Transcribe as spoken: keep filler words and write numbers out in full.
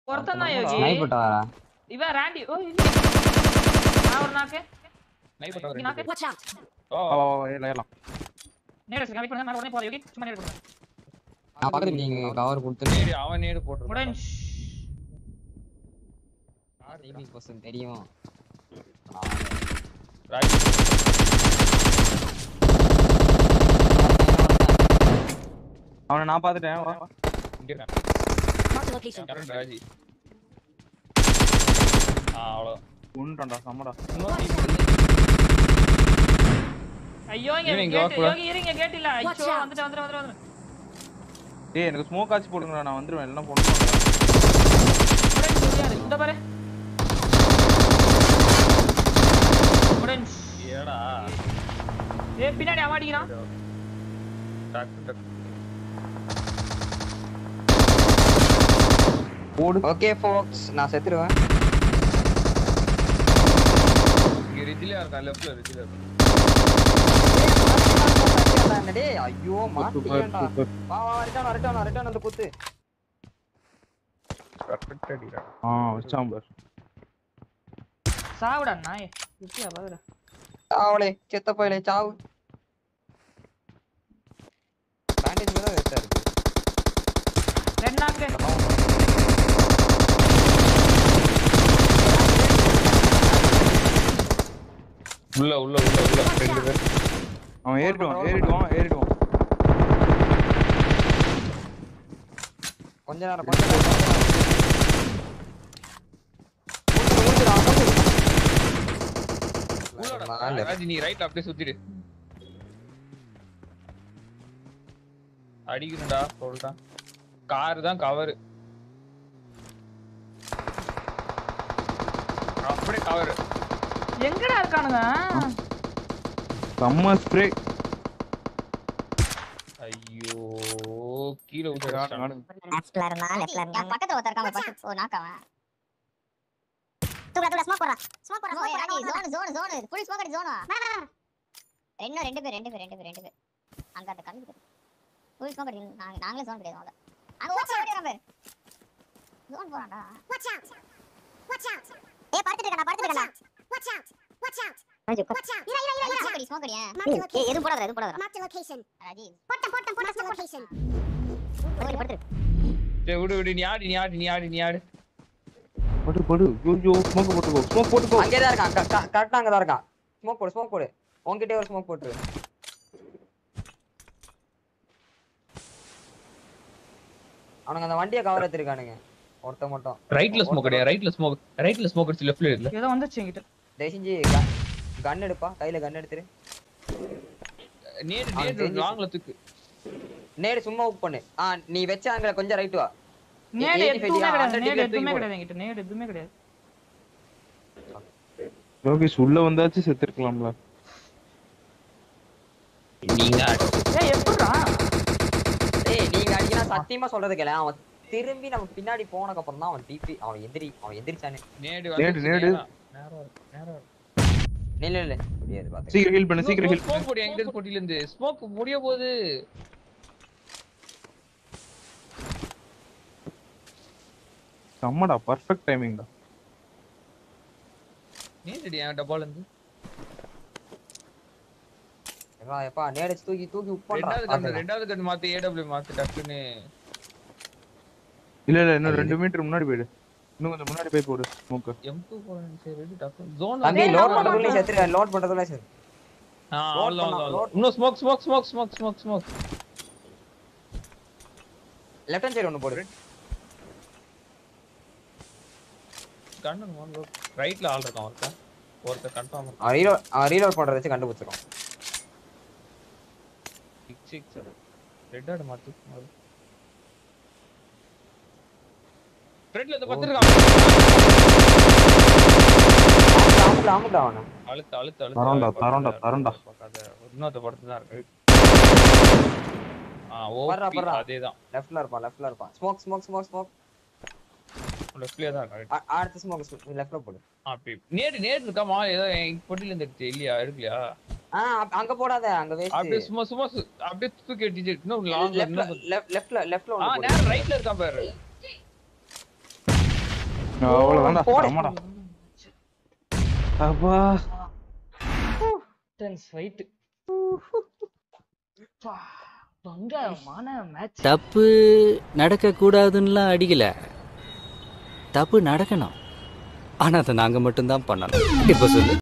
ஒருத்தன் தான் யோகி ஸ்னைப் போட்டு வரா இவன் ராண்டி ஓ நான் ஒரு நாக்கு ஸ்னைப் போட்டு வரேன் நாக்கு Watch out. ஓ ஏல ஏல நேரா கம்மி பண்ணு நான் உடனே போறேன் யோகி சும்மா நேரா போறேன் நான் பக்கத்துல நீங்க கவர் கொடுத்து நேடு அவன் நேடு போட்டு முடிஞ்சு டிவி பர்சன் தெரியும் ராஜி அவனை நான் பாத்துட்டேன் இங்க இருக்கான் Mark the location. Correct Raji ஆ அவ்வளோ உண்டா சமடா ஐயோ இங்க கேட் யோகி இருங்க கேட் இல்ல ஐயோ வந்துட்டு வந்துட்டு வந்துட்டு வந்துட்டு டேய் எனக்கு ஸ்மோக் ஆச்சு போடுங்கடா நான் வந்துருவேன் எல்லாம் போடுங்க முடிஞ்சு இந்த பாரு முடிஞ்சு ஏடா ஏய் பின்னாடி அவன் அடிக்கிறான் டக் டக் போடு ஓகே folks நான் செத்துருவேன் இங்க ரிஜிலியா இருக்கா லெஃப்ட்ல ரிஜிலியா இருக்கா டேய் ஐயோ மாட்டிட்டேன்டா வா வா ரிட்டர்ன் ரிட்டர்ன் ரிட்டர்ன் வந்து குத்து பர்ஃபெக்ட் அடிடா ஆ வச்சாம் பார் சாவுடா நாய் குத்தியா பாருடா சாவலே செத்த போயிலே சாவு பேண்டேஜ் வேற வெட்டா இருக்கு ரெண்டு நாக்கு உள்ள உள்ள உள்ள உள்ள ரெண்டு பேர் அவன் ஏறிடுவான் ஏறிடுவான் ஏறிடுவான் கொஞ்ச நேரம் கொஞ்ச நேரம் உள்ளடா ராஜி நீ ரைட்ல அப்படியே சுத்திடு அடிக்கணும்டா சொல்றேன் கார் தான் கவர் அப்படியே கவர் எங்கடா இருக்கானுங்க செம்ம ஸ்ப்ரே ஐயோ கீழ விட்டுறான் லெஃப்ட்ல இருந்தா லெஃப்ட்ல இருந்தா பக்கத்துல ஒருத்தர் இருக்கான் பக்கத்துல ஓ நாக்காவன் தூக்குடா தூக்குடா ஸ்மோக் போடுறா ஸ்மோக் போடுறா smoke Raji zone zone zone full smoke அடி ஜோன் ரெண்டு ரெண்டு பேர் ரெண்டு பேர் ரெண்டு பேர் ரெண்டு பேர் அங்க அந்த கண்ணு ஃபுல் ஸ்மோக் அடி நாங்க நாங்களே ஜோன் கிடையாது அங்க அங்க ஓடி ஓடிறான் பேர் ஜோன் போறான்டா வாட்ச் அவுட் வாட்ச் அவுட் ஏய் பார்த்துட்டு இருக்கடா பார்த்துட்டு இருக்கடா watch out watch out Raji watch out இர இர இர ஸ்மோக் அடி ஸ்மோக் அடி ஏய் எது போடாத எது போடாத மார்க் தி லொகேஷன் ராஜி போட்ட போட்ட போட்ட லொகேஷன் ஓடி படுத்து டேய் விடு விடு நீ ஆடி நீ ஆடி நீ ஆடி நீ ஆடி போடு போடு ஐயோ ஸ்மோக் போட்டுக்கோ ஸ்மோக் போட்டுக்கோ அங்கே தான் இருக்கான் கரெக்ட்டா அங்க தான் இருக்கான் ஸ்மோக் போடு ஸ்மோக் போடு உன்கிட்டே ஒரு ஸ்மோக் போட்டு அவனுங்க அந்த வண்டியை கவர் எடுத்துருக்கானுங்க ஒருத்த மட்டும் ரைட்ல ஸ்மோக் அடியா ரைட்ல ஸ்மோக் ரைட்ல ஸ்மோக் அடிச்சு லெஃப்ட்ல இல்ல ஏதோ வந்துச்சு என்கிட்ட தயவு செஞ்சு கன் எடுப்பா கையில கன் எடுத்துரு நேடு நேடு லாங்ல தூக்கு நேடு சும்மா ஊக் பண்ணு ஆ நீ வெச்ச அங்க கொஞ்சம் ரைட் வா நேடு எதுவுமே கிடையாது நேடு எதுவுமே கிடையாது என்கிட்ட நேடு எதுவுமே கிடையாது லோகேஷ் உள்ள வந்தாச்சு செத்துறக்கலாம்ல நீங்க ஏய் எப்படிடா ஏய் நீங்க அடிக்கனா சத்தியமா சொல்றது கேள அவன் திரும்பி நம்ம பின்னாடி போனதுக்கு அப்புறம் தான் அவன் டிபி அவன் எந்திரி அவன் எந்திரிச்சானே நேடு நேடு நேடு நேரா நேரா இல்ல இல்ல முடியாது பாத்து சீக்கிரம் ஹீல் பண்ணு சீக்கிரம் ஹீல் ஸ்மோக் போடு எங்க இருந்து போட்டில இருந்து ஸ்மோக் முடிய போகுது செம்மடா பெர்ஃபெக்ட் டைமிங்டா நேடுடி என் டப்பால இருந்து ஏப்பா ஏப்பா நேடு தூக்கி தூக்கி உப் ரெண்டாவது கன் பண்றா ரெண்டாவது கன் மாத்தி ஏடபிள்யூ மாத்தி டக்குன்னு இல்ல இல்ல இன்னும் ரெண்டு மீட்டர் முன்னாடி போயிடு இன்னும் கொஞ்சம் முன்னாடி போய் போடு ஸ்மோக் எம் டூ போறேன் சரி ரெடி டக்குன்னு ஜோன் தம்பி லோட் பண்றதுல செத்துற லோட் பண்றதுல செத்து ஆ ஆல் ஆல் இன்னும் smoke smoke smoke smoke smoke smoke left hand side ஒன்னு போடு கண்ணு மோன் ரைட்ல ஆள் இருக்கான் ஒருத்த ஒருத்த கன்ஃபார்ம் ஆ ரீலோட் ஆ ரீலோட் பண்றத வச்சு கண்டுபிடிச்சிரோம் சிக்ஸ் சிக்ஸ் ரெட் ஆட் மாத்து ஃப்ரண்ட்ல இந்த பத்து இருக்கான் ஆமுடா ஆமுடா அவன அழுத்து அழுத்து அழுத்து தரண்டா தரண்டா தரண்டா இன்னொரு படத்து தான் இருக்கு ஆ பர்றா, ஓபி பர்றா. அதேதான் லெஃப்ட்ல இருப்பான் லெஃப்ட்ல இருப்பான் ஸ்மோக் ஸ்மோக் ஸ்மோக் ஸ்மோக் லெஃப்ட்லயே தான் இருக்கு அடுத்த ஸ்மோக் லெஃப்ட்ல போடு அப்படி நேடு நேடு இருக்காமா ஏதோ என் பொட்டில இருந்து எடுத்து இல்லையா எடுக்கலையா ஆ அப்- அங்க போடாத அங்க அப்படியே வேஸ்ட் சும்மா சும்மா சு- அப்படியே தூக்கி அடிச்சு இன்னும் லாங் லெஃப்ட்ல லெஃப்ட்ல லெஃப்ட்ல ஆ ஒன்னு போடு நேரா ரைட்ல இருக்கான் பாரு அவ்வளவுதான்டா போடு. ஆமாடா அப்பா டென்ஸ் ஃபைட் பங்கமான மேட்ச். தப்பு நடக்க கூடாதுன்னுலாம் அடிக்கல, தப்பு நடக்கணும், ஆனா அதை நாங்க மட்டும்தான் பண்ணணும். இப்ப சொல்லு.